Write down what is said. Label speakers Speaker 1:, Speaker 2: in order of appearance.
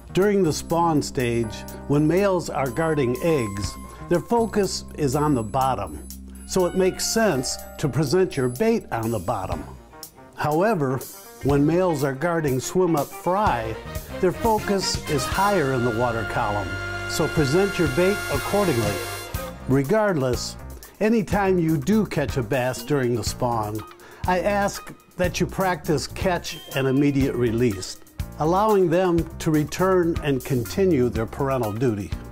Speaker 1: During the spawn stage, when males are guarding eggs, their focus is on the bottom, so it makes sense to present your bait on the bottom. However, when males are guarding swim-up fry, their focus is higher in the water column, so present your bait accordingly. Regardless, anytime you do catch a bass during the spawn, I ask that you practice catch and immediate release, allowing them to return and continue their parental duty.